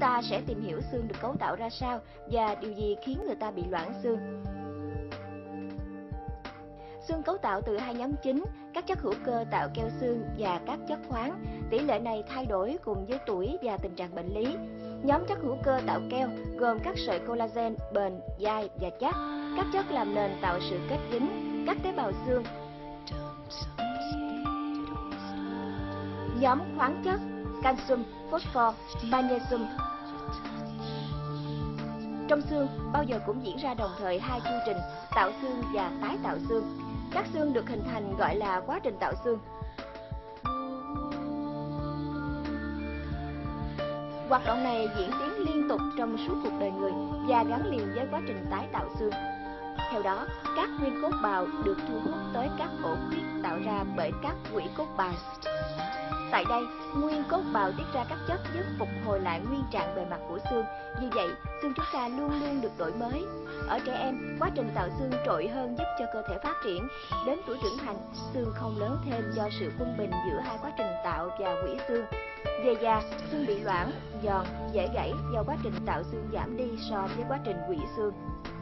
ta sẽ tìm hiểu xương được cấu tạo ra sao và điều gì khiến người ta bị loãng xương. Xương cấu tạo từ hai nhóm chính, các chất hữu cơ tạo keo xương và các chất khoáng. Tỷ lệ này thay đổi cùng với tuổi và tình trạng bệnh lý. Nhóm chất hữu cơ tạo keo gồm các sợi collagen bền, dai và chắc, các chất làm nền tạo sự kết dính, các tế bào xương. Nhóm khoáng chất calcium, phosphor, magnesium. Trong xương, bao giờ cũng diễn ra đồng thời hai chu trình tạo xương và tái tạo xương. Các xương được hình thành gọi là quá trình tạo xương. Hoạt động này diễn tiến liên tục trong suốt cuộc đời người và gắn liền với quá trình tái tạo xương. Theo đó, các nguyên cốt bào được thu hút tới các ổ khuyết tạo ra bởi các quỹ cốt bào. Tại đây, nguyên cốt bào tiết ra các chất giúp phục hồi lại nguyên trạng bề mặt của xương. Như vậy, xương chúng ta luôn luôn được đổi mới. Ở trẻ em, quá trình tạo xương trội hơn giúp cho cơ thể phát triển. Đến tuổi trưởng thành, xương không lớn thêm do sự quân bình giữa hai quá trình tạo và hủy xương. Về già, xương bị loãng, giòn, dễ gãy do quá trình tạo xương giảm đi so với quá trình hủy xương.